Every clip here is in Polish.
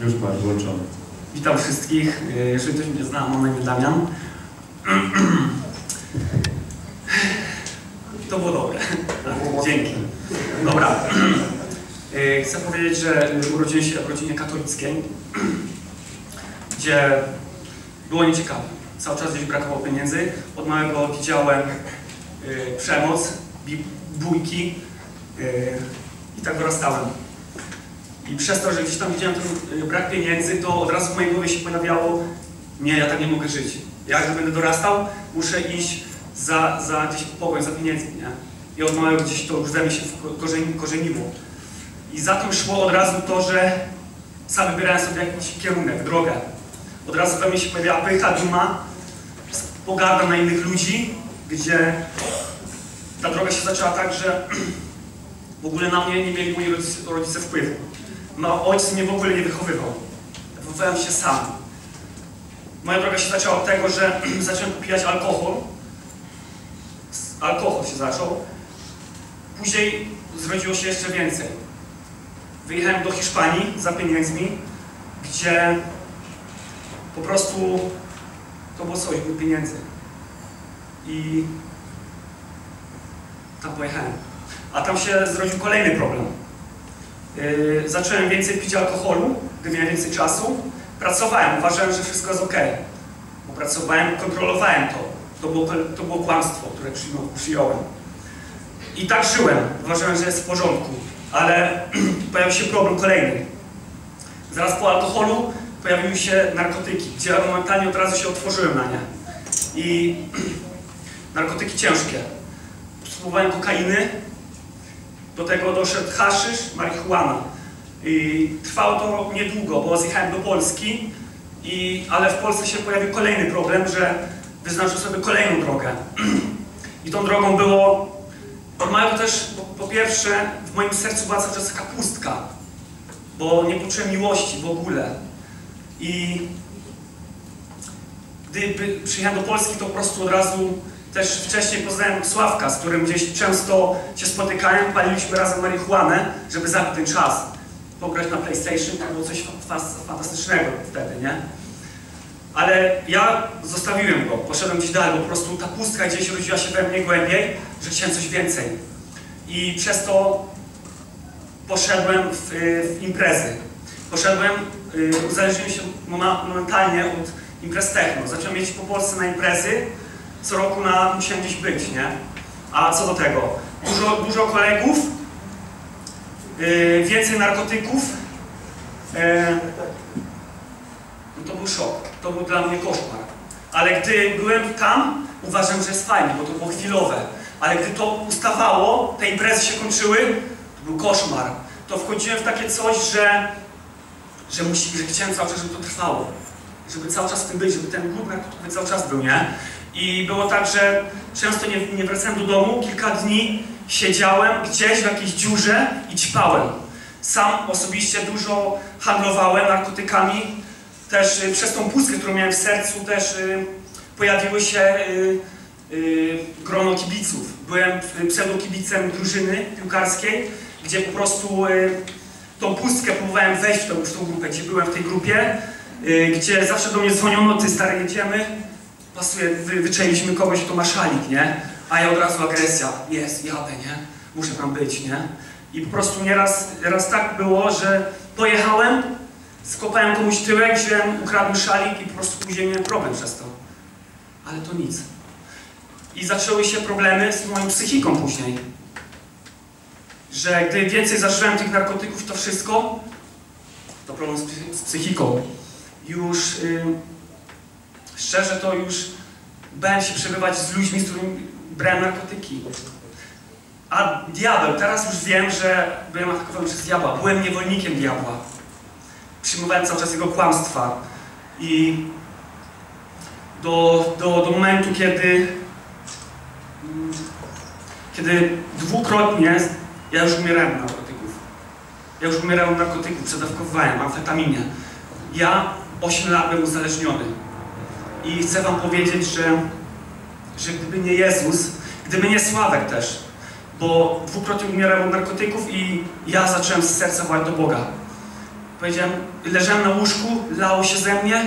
Już masz włączony. Witam wszystkich. Jeżeli ktoś mnie zna, mam na imię Damian. To było dobre. Dzięki. Dobra. Chcę powiedzieć, że urodziłem się w rodzinie katolickiej, gdzie było nieciekawe. Cały czas gdzieś brakowało pieniędzy. Od małego widziałem przemoc, bójki i tak dorastałem. I przez to, że gdzieś tam widziałem ten brak pieniędzy, to od razu w mojej głowie się pojawiało: nie, ja tak nie mogę żyć. Jak będę dorastał, muszę iść za gdzieś pogoń, za pieniędzmi, nie? I od małego gdzieś to już we mnie się korzeniło. I za tym szło od razu to, że sam wybierałem sobie jakiś kierunek, drogę. Od razu we mnie się pojawiała pycha, duma, pogarda na innych ludzi, gdzie ta droga się zaczęła tak, że w ogóle na mnie nie mieli moi rodzice wpływu. No, ojciec mnie w ogóle nie wychowywał. Wychowywałem się sam. Moja droga się zaczęła od tego, że zacząłem popijać alkohol. Alkohol się zaczął. Później zrodziło się jeszcze więcej. Wyjechałem do Hiszpanii za pieniędzmi, gdzie po prostu to było coś, były pieniędzy. I tam pojechałem. A tam się zrodził kolejny problem. Zacząłem więcej pić alkoholu, gdy miałem więcej czasu. Pracowałem, uważałem, że wszystko jest ok. Bo pracowałem, kontrolowałem to. To było kłamstwo, które przyjąłem. I tak żyłem. Uważałem, że jest w porządku. Ale pojawił się problem kolejny. Zaraz po alkoholu pojawiły się narkotyki, gdzie momentalnie od razu się otworzyłem na nie. I narkotyki ciężkie. Spróbowałem kokainy. Do tego doszedł haszysz, marihuana. I trwało to niedługo, bo zjechałem do Polski, ale w Polsce się pojawił kolejny problem, że wyznaczył sobie kolejną drogę. I tą drogą było, od małego też, po pierwsze, w moim sercu była cały czas taka pustka, bo nie poczułem miłości w ogóle. I gdy przyjechałem do Polski, to po prostu od razu też wcześniej poznałem Sławka, z którym gdzieś często się spotykałem, paliliśmy razem marihuanę, żeby zabić ten czas. Pograć na PlayStation, to było coś fantastycznego wtedy, nie? Ale ja zostawiłem go, poszedłem gdzieś dalej, bo po prostu ta pustka gdzieś rodziła się we mnie głębiej, że chciałem coś więcej. I przez to poszedłem w imprezy. Uzależniłem się momentalnie od imprez techno. Zacząłem jeździć po Polsce na imprezy. Co roku musiałem gdzieś być, nie? A co do tego? Dużo kolegów, więcej narkotyków. No to był szok. To był dla mnie koszmar. Ale gdy byłem tam, uważałem, że jest fajnie, bo to było chwilowe. Ale gdy to ustawało, te imprezy się kończyły, to był koszmar. To wchodziłem w takie coś, że chciałem cały czas, żeby to trwało. Żeby cały czas w tym być, żeby ten głód narkotykowy cały czas był, nie? I było tak, że często nie wracałem do domu, kilka dni siedziałem gdzieś w jakiejś dziurze i ćpałem. Sam osobiście dużo handlowałem narkotykami. Też przez tą pustkę, którą miałem w sercu, też pojawiły się grono kibiców. Byłem pseudokibicem drużyny piłkarskiej, gdzie po prostu tą pustkę próbowałem wejść w tą grupę, gdzie byłem w tej grupie, gdzie zawsze do mnie dzwoniono: ty stary, jedziemy, pasuje, wyczailiśmy kogoś, kto ma szalik, nie? A ja od razu agresja, jadę, nie? Muszę tam być, nie? I po prostu nieraz tak było, że pojechałem, skopałem komuś tyłek, ukradłem szalik i po prostu później miałem problem przez to. Ale to nic. I zaczęły się problemy z moją psychiką później. Że gdy więcej zażyłem tych narkotyków, to wszystko, to problem z psychiką. Już szczerze to już bałem się przebywać z ludźmi, z którymi brałem narkotyki. A diabeł, teraz już wiem, że byłem atakowany przez diabła. Byłem niewolnikiem diabła. Przyjmowałem cały czas jego kłamstwa. I do momentu, kiedy dwukrotnie ja już umierałem na narkotyków. Ja już umierałem na narkotyków, przedawkowałem, amfetaminie. Ja 8 lat byłem uzależniony. I chcę wam powiedzieć, że gdyby nie Jezus, gdyby nie Sławek też, bo dwukrotnie umierałem od narkotyków i ja zacząłem z serca wołać do Boga. powiedziałem, leżałem na łóżku, lało się ze mnie.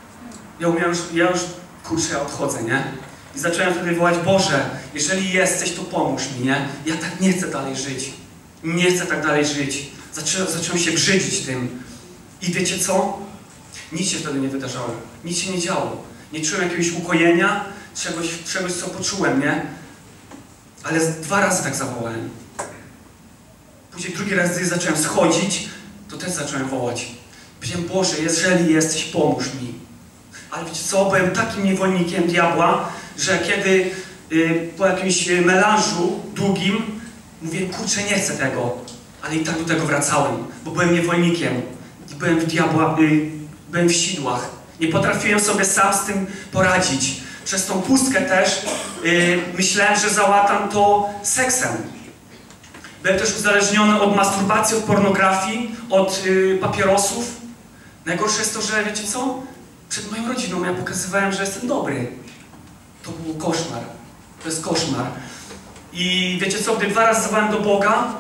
Ja już kurczę, ja odchodzę, nie? I zacząłem wtedy wołać, Boże, jeżeli jesteś, to pomóż mi, nie? Ja tak nie chcę dalej żyć. Nie chcę tak dalej żyć. Zacząłem się brzydzić tym. I wiecie co? Nic się wtedy nie wydarzało. Nic się nie działo. Nie czułem jakiegoś ukojenia, czegoś co poczułem, nie? Ale 2 razy tak zawołałem. Później drugi raz, gdy zacząłem schodzić, to też zacząłem wołać. Powiedziałem, Boże, jeżeli jesteś, pomóż mi. Ale wiecie co? Byłem takim niewolnikiem diabła, że kiedy po jakimś melanżu długim mówię, kurczę, nie chcę tego. Ale i tak do tego wracałem, bo byłem niewolnikiem. Byłem w diabła, byłem w sidłach. Nie potrafiłem sobie sam z tym poradzić. Przez tą pustkę też myślałem, że załatam to seksem. Byłem też uzależniony od masturbacji, od pornografii, od papierosów. Najgorsze jest to, że wiecie co? Przed moją rodziną ja pokazywałem, że jestem dobry. To był koszmar. To jest koszmar. I wiecie co? Gdy 2 razy zawołałem do Boga,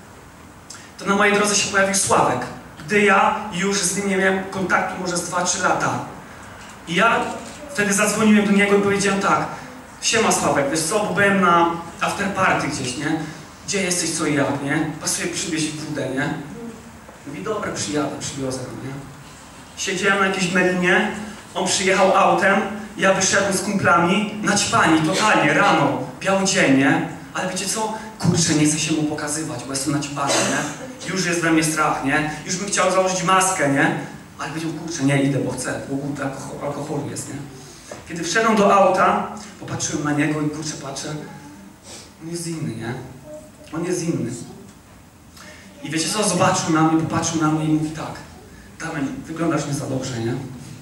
to na mojej drodze się pojawił Sławek. Gdy ja już z nim nie miałem kontaktu może z 2-3 lata. I ja wtedy zadzwoniłem do niego i powiedziałem tak, siema Sławek, wiesz co, bo byłem na afterparty gdzieś, nie? Gdzie jesteś, co i jak, nie? Pasuje przywieźć wódę, nie? Mówi, dobra, przywiozę, nie? Siedziałem na jakiejś melinie, on przyjechał autem, ja wyszedłem z kumplami, naćpani, totalnie, rano, biały dzień, nie? Ale wiecie co? Kurczę, nie chcę się mu pokazywać, bo jestem naćpany, nie? Już jest we mnie strach, nie? Już bym chciał założyć maskę, nie? Ale powiedział, kurczę, nie idę, bo chcę, bo głód alkoholu jest, nie? Kiedy wszedłem do auta, popatrzyłem na niego i kurczę, patrzę, on jest inny, nie? On jest inny. I wiecie co? Zobaczył na mnie, popatrzył na mnie i mówi tak, Damian, wyglądasz nie za dobrze, nie?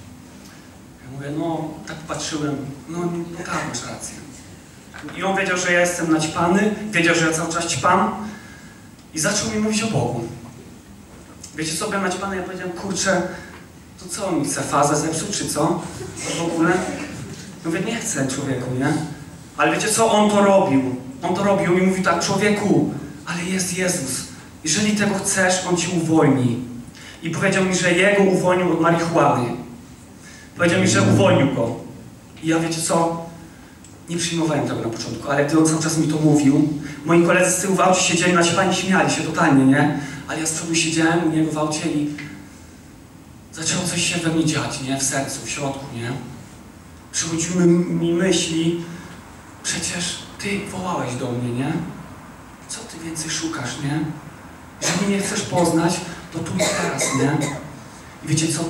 Ja mówię, no, tak patrzyłem, no tak, masz rację. I on wiedział, że ja jestem naćpany, wiedział, że ja cały czas ćpam i zaczął mi mówić o Bogu. Wiecie co, byłem naćpany, ja powiedziałem, kurczę, to co on mi chce, fazę zepsuć, czy co? W ogóle? Mówię, nie chcę, człowieku, nie? Ale wiecie co, on to robił. On to robił i mówi tak, człowieku, ale jest Jezus. Jeżeli tego chcesz, On ci uwolni. I powiedział mi, że Jego uwolnił od marihuany. Powiedział mi, że uwolnił go. I ja, wiecie co, nie przyjmowałem tego na początku, ale gdy on cały czas mi to mówił, moi koledzy z tyłu w aucie siedzieli na śpanie, śmiali się totalnie, nie? Ale ja z przodu siedziałem u niego w aucie i zaczęło coś się we mnie dziać, nie? W sercu, w środku, nie? Przychodziły mi myśli, przecież Ty wołałeś do mnie, nie? Co Ty więcej szukasz, nie? Jeżeli nie chcesz poznać, to tu i teraz, nie? I wiecie co?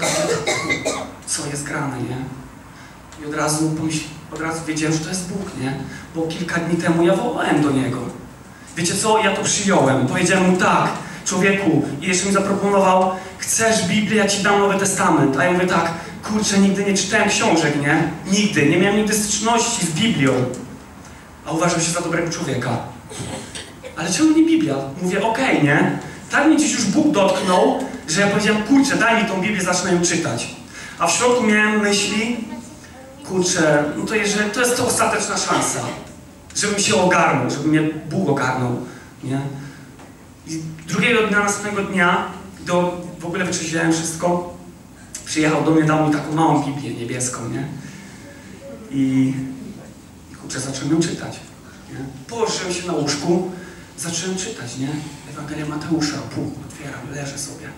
Co jest grane, nie? I od razu wiedziałem, że to jest Bóg, nie? Bo kilka dni temu ja wołałem do Niego. Wiecie co? Ja to przyjąłem. Powiedziałem Mu tak, człowieku, i jeszcze mi zaproponował, chcesz Biblię, ja Ci dam Nowy Testament. A ja mówię tak, kurczę, nigdy nie czytałem książek, nie? Nigdy. Nie miałem nigdy styczności z Biblią. A uważam się za dobrego człowieka. Ale czemu nie Biblia? Mówię, okej, nie? Tak mnie dziś już Bóg dotknął, że ja powiedziałem, kurczę, daj mi tą Biblię, zacznę ją czytać. A w środku miałem myśli, kurczę, no to jeżeli to jest to ostateczna szansa, żebym się ogarnął, żeby mnie Bóg ogarnął, nie? I drugiego dnia, następnego dnia, gdy w ogóle wytrzeźwiałem wszystko, przyjechał do mnie, dał mi taką małą Biblię niebieską, nie? I kurczę, zacząłem ją czytać, nie? Położyłem się na łóżku, zacząłem czytać, nie? Ewangelia Mateusza, otwieram, leżę sobie.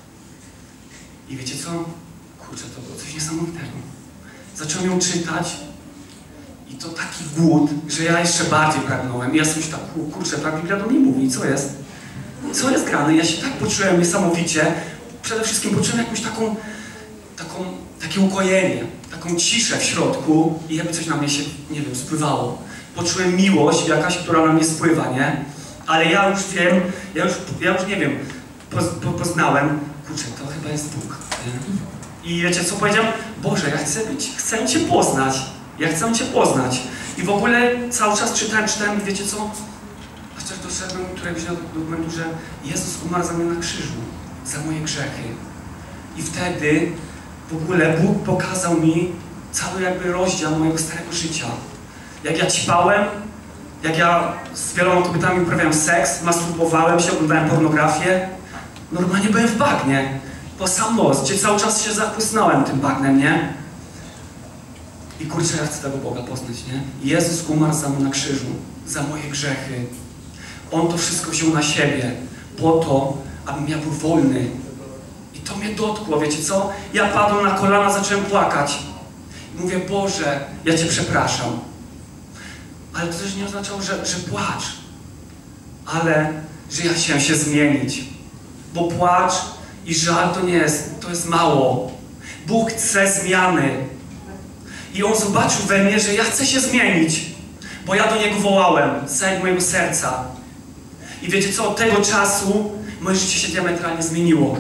I wiecie co? Kurczę, to było coś niesamowitego. Zacząłem ją czytać i to taki głód, że ja jeszcze bardziej pragnąłem. I ja sobie tak, kurczę, ta Biblia do mnie mówi, co jest? Co jest grane? Ja się tak poczułem niesamowicie. Przede wszystkim poczułem jakąś takie ukojenie, taką ciszę w środku i jakby coś na mnie się, nie wiem, spływało. Poczułem miłość jakaś, która na mnie spływa, nie? Ale ja już wiem, ja już nie wiem, poznałem, kurczę, to chyba jest Bóg, nie? I wiecie co powiedziałem? Boże, ja chcę Cię poznać. Ja chcę Cię poznać. I w ogóle cały czas czytałem i wiecie co? Aż też doszedłem któregoś do momentu, że Jezus umarł za mnie na krzyżu, za moje grzechy. I wtedy w ogóle Bóg pokazał mi cały jakby rozdział mojego starego życia. Jak ja ćpałem, jak ja z wieloma kobietami uprawiałem seks, masturbowałem się, oglądałem pornografię. Normalnie byłem w bagnie. po sam nos, gdzie cały czas się zachłysnąłem tym bagnem, nie? I kurczę, ja chcę tego Boga poznać, nie? Jezus umarł za mną na krzyżu, za moje grzechy. On to wszystko wziął na siebie, po to, abym ja był wolny. I to mnie dotkło, wiecie co? Ja padłem na kolana, zacząłem płakać. I mówię, Boże, ja Cię przepraszam. Ale to też nie oznaczało, że płacz. Ale, że ja chciałem się zmienić. Bo płacz i żal to jest mało. Bóg chce zmiany. I On zobaczył we mnie, że ja chcę się zmienić. Bo ja do Niego wołałem z całego mojego serca. I wiecie co, od tego czasu moje życie się diametralnie zmieniło.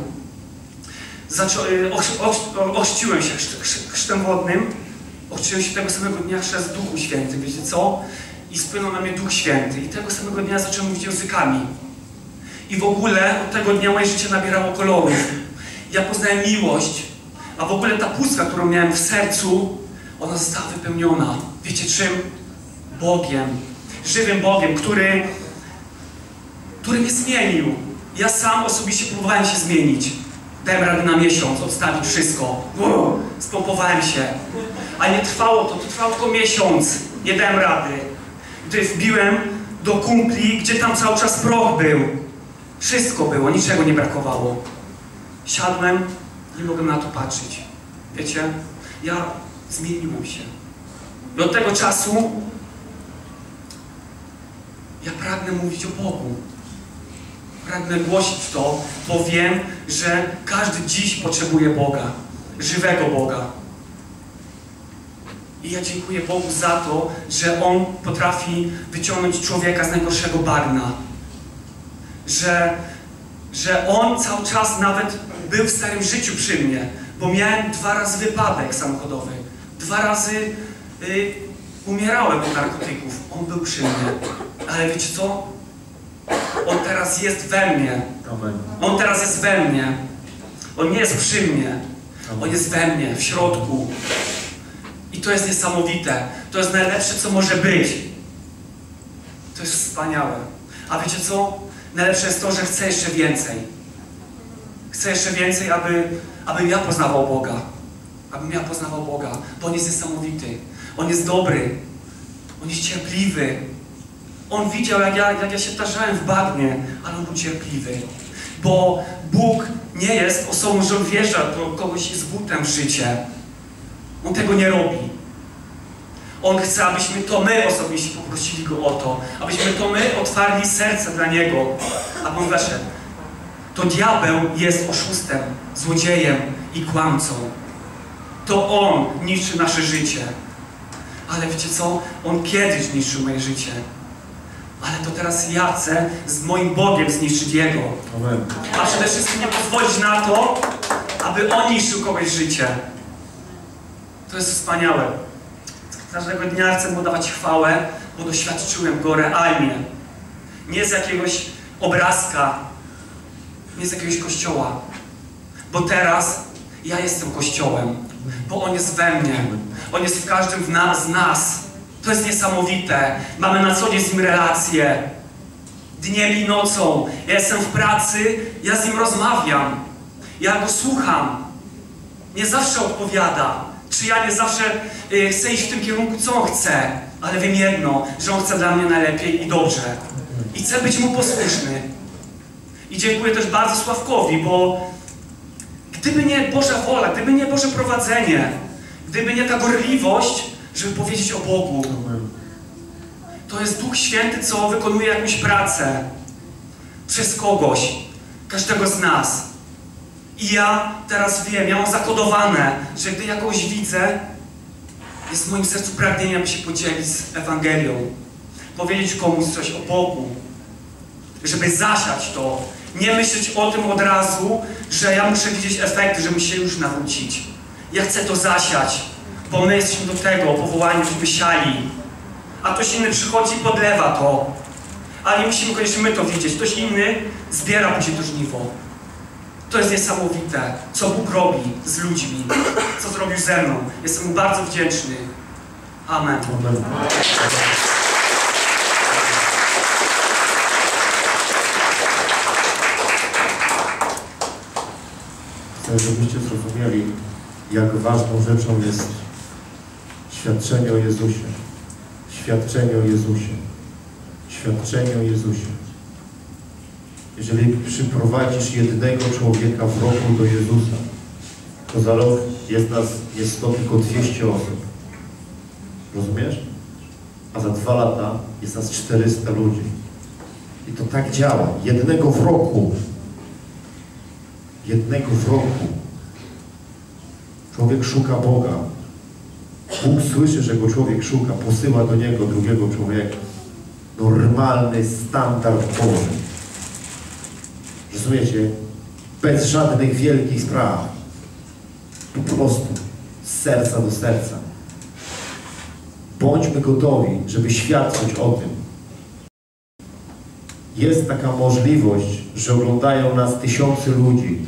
Ochrzciłem się chrztem wodnym. Ochrzciłem się tego samego dnia chrzest w Duchu Świętym, wiecie co? I spłynął na mnie Duch Święty. I tego samego dnia zacząłem mówić językami. I w ogóle od tego dnia moje życie nabierało kolorów. Ja poznałem miłość, a w ogóle ta pustka, którą miałem w sercu, ona została wypełniona. Wiecie czym? Bogiem. Żywym Bogiem, który mnie zmienił. Ja sam osobiście próbowałem się zmienić. Dałem radę na miesiąc, odstawić wszystko. Spompowałem się. A nie trwało to trwało tylko miesiąc. Nie dałem rady. Gdy wbiłem do kumpli, gdzie tam cały czas proch był. Wszystko było, niczego nie brakowało. Siadłem, nie mogłem na to patrzeć. Wiecie, ja zmieniłem się. I od tego czasu ja pragnę mówić o Bogu. Pragnę głosić to, bo wiem, że każdy dziś potrzebuje Boga. Żywego Boga. I ja dziękuję Bogu za to, że On potrafi wyciągnąć człowieka z najgorszego bagna. Że On cały czas nawet był w starym życiu przy mnie, bo miałem 2 razy wypadek samochodowy. 2 razy umierałem od narkotyków. On był przy mnie. Ale wiecie co? On teraz jest we mnie. On teraz jest we mnie. On nie jest przy mnie. On jest we mnie, w środku. I to jest niesamowite. To jest najlepsze, co może być. To jest wspaniałe. A wiecie co? Najlepsze jest to, że chcę jeszcze więcej. Chcę jeszcze więcej, abym ja poznawał Boga. Abym ja poznawał Boga. Bo On jest niesamowity. On jest dobry. On jest cierpliwy. On widział, jak ja się tarzałem w bagnie, ale On był cierpliwy. Bo Bóg nie jest osobą, że On wjeżdża do kogoś z butem w życie. On tego nie robi. On chce, abyśmy to my osobiście poprosili Go o to. Abyśmy to my otwarli serce dla Niego. Aby On weszedł. To diabeł jest oszustem, złodziejem i kłamcą. To on niszczy nasze życie. Ale wiecie co? On kiedyś niszczył moje życie. Ale to teraz ja chcę z moim Bogiem zniszczyć Jego. Amen. A przede wszystkim nie pozwolić na to, aby On niszczył kogoś życie. To jest wspaniałe. Każdego dnia chcę Mu dawać chwałę, bo doświadczyłem Go realnie. Nie z jakiegoś obrazka, nie z jakiegoś kościoła. Bo teraz ja jestem Kościołem. Bo On jest we mnie. On jest w każdym z nas. To jest niesamowite. Mamy na co dzień z Nim relacje. Dniem i nocą. Ja jestem w pracy, ja z Nim rozmawiam. Ja Go słucham. Nie zawsze odpowiada. Czy ja nie zawsze chcę iść w tym kierunku, co On chce. Ale wiem jedno, że On chce dla mnie najlepiej i dobrze. I chcę być Mu posłuszny. I dziękuję też bardzo Sławkowi, bo gdyby nie Boża wola, gdyby nie Boże prowadzenie, gdyby nie ta gorliwość, żeby powiedzieć o Bogu, to jest Duch Święty, co wykonuje jakąś pracę przez kogoś, każdego z nas. I ja teraz wiem, ja mam zakodowane, że gdy ja kogoś widzę, jest w moim sercu pragnienie, aby się podzielić z Ewangelią, powiedzieć komuś coś o Bogu, żeby zasiać to. Nie myśleć o tym od razu, że ja muszę widzieć efekty, żeby się już nawrócić. Ja chcę to zasiać, bo my jesteśmy do tego powołani, żeby siali. A ktoś inny przychodzi i podlewa to. Ale nie musimy koniecznie my to widzieć. Ktoś inny zbiera później to żniwo. To jest niesamowite, co Bóg robi z ludźmi, co zrobił ze mną. Jestem Mu bardzo wdzięczny. Amen. Amen. Chcę, żebyście zrozumieli, jak ważną rzeczą jest świadczenie o Jezusie. Świadczenie o Jezusie. Świadczenie o Jezusie. Jeżeli przyprowadzisz jednego człowieka w roku do Jezusa, to za rok jest to tylko 200 osób. Rozumiesz? A za 2 lata jest nas 400 ludzi. I to tak działa. Jednego w roku. Jednego w roku. Człowiek szuka Boga. Bóg słyszy, że go człowiek szuka, posyła do niego drugiego człowieka. Normalny standard Boży. Rozumiecie? Bez żadnych wielkich spraw. Po prostu. Z serca do serca. Bądźmy gotowi, żeby świadczyć o tym. Jest taka możliwość, że oglądają nas tysiące ludzi.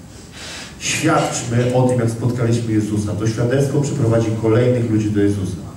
Świadczmy o tym, jak spotkaliśmy Jezusa. To świadectwo przyprowadzi kolejnych ludzi do Jezusa.